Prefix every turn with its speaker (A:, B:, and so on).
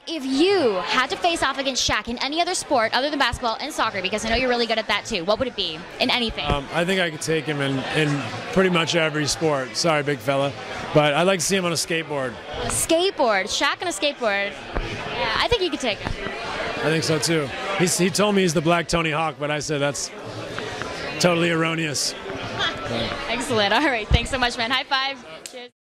A: if you had to face off against Shaq in any other sport other than basketball and soccer, because I know you're really good at that too, what would it be in anything?
B: I think I could take him in pretty much every sport. Sorry, big fella. But I'd like to see him on a skateboard.
A: A skateboard. Shaq on a skateboard. Yeah, I think you could take him.
B: I think so too. He told me he's the Black Tony Hawk, but I said that's totally erroneous.
A: Excellent. All right. Thanks so much, man. High five. Cheers.